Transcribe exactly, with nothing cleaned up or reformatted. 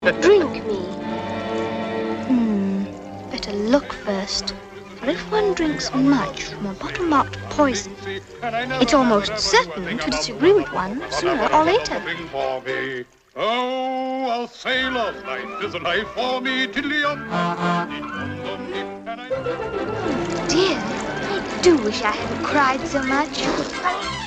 Drink me. Hmm, better look first. For if one drinks much from a bottle marked poison, it's almost certain to disagree with one sooner or later. Oh, a sailor's life is a life for me. Tiddly-um. Dear, I do wish I hadn't cried so much.